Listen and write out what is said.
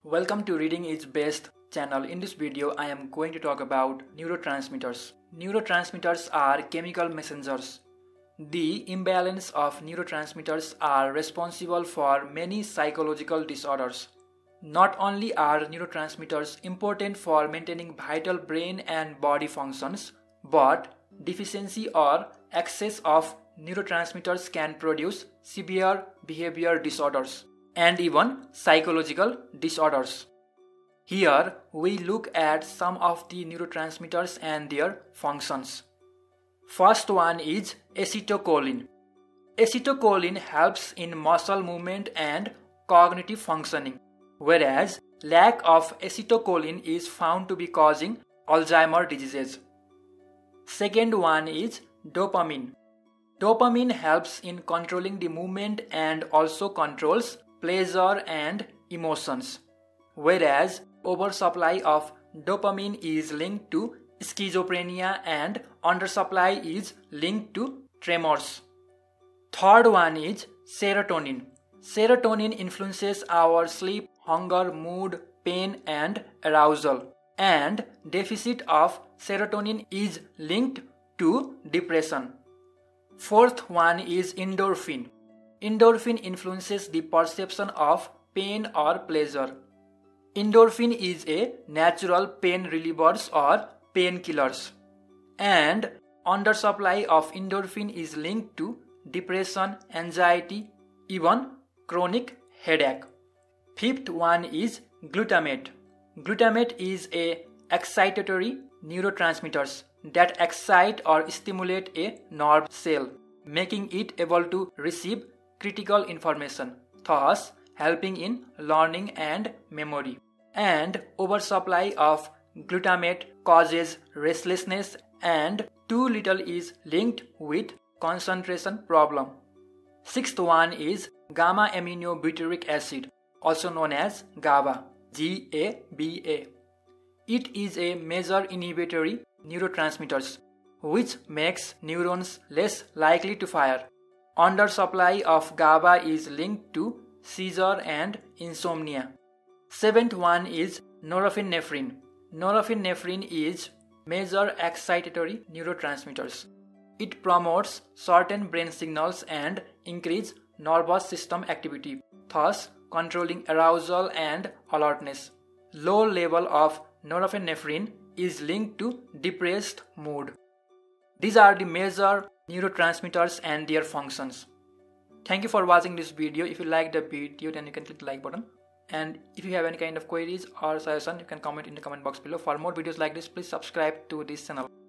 Welcome to Reading is Best channel. In this video, I am going to talk about neurotransmitters. Neurotransmitters are chemical messengers. The imbalance of neurotransmitters are responsible for many psychological disorders. Not only are neurotransmitters important for maintaining vital brain and body functions, but deficiency or excess of neurotransmitters can produce severe behavior disorders and even psychological disorders. Here we look at some of the neurotransmitters and their functions. First one is acetylcholine. Acetylcholine helps in muscle movement and cognitive functioning, whereas lack of acetylcholine is found to be causing Alzheimer's diseases. Second one is dopamine. Dopamine helps in controlling the movement and also controls pleasure and emotions, whereas oversupply of dopamine is linked to schizophrenia and undersupply is linked to tremors. Third one is serotonin. Serotonin influences our sleep, hunger, mood, pain and arousal, and deficit of serotonin is linked to depression. Fourth one is endorphin. Endorphin influences the perception of pain or pleasure. Endorphin is a natural pain relievers or painkillers, and undersupply of endorphin is linked to depression, anxiety, even chronic headache. Fifth one is glutamate. Glutamate is a excitatory neurotransmitters that excite or stimulate a nerve cell, making it able to receive critical information, thus helping in learning and memory. And oversupply of glutamate causes restlessness, and too little is linked with concentration problem. Sixth one is gamma aminobutyric acid, also known as GABA, GABA. It is a major inhibitory neurotransmitters which makes neurons less likely to fire. Undersupply of GABA is linked to seizure and insomnia. Seventh one is norepinephrine. Norepinephrine is major excitatory neurotransmitters. It promotes certain brain signals and increases nervous system activity, thus controlling arousal and alertness. Low level of norepinephrine is linked to depressed mood. These are the major neurotransmitters and their functions. Thank you for watching this video. If you like the video, then you can click the like button. And if you have any kind of queries or suggestion, you can comment in the comment box below. For more videos like this, please subscribe to this channel.